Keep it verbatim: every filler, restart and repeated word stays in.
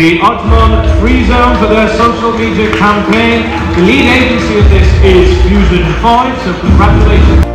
the Ajman Free Zone for their social media campaign. The lead agency of this is Fusion five, so congratulations.